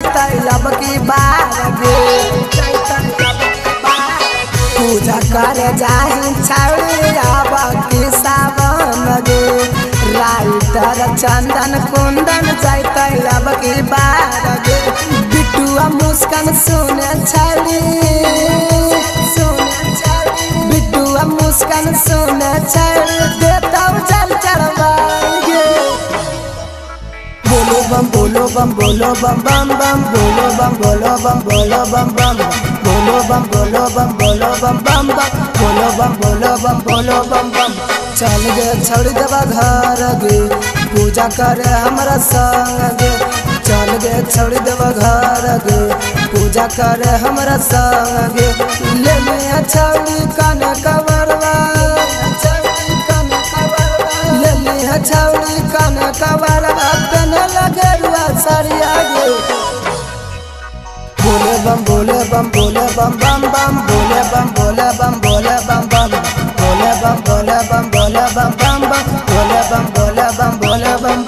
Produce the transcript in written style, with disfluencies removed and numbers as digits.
जाता अब की बार गे पूजा कर जाही छौड़ी अब की सावन गे राइटर चंदन कुंदन जाता अब की बार गे बिटुआ मुस्कान सुने छौड़ी बिटुआ मुस्कान सुने छौड़ी देता चल चढ़वाएंगे बोलो बम बोलो बम बम बम बोलो बम बोलो बम बोलो बम बम बोलो बम बोलो बम बोलो बम बम बम बोलो बम बोलो बम बोलो बम बम चल गे छोड़ देवा घर गे पूजा करे हमारा संग गे चल गे छोड़ देवा घर गे पूजा करे हमारा संग गे ले लिया छौड़ी कान कवरवा ले लिया छौड़ी कान कवरवा तने लगे सरिया गे बोले बम बोले बम बम बम बोले बम बोले बम बम बोले बम बोले बम बोले बम बम बम बोले बम बोले बम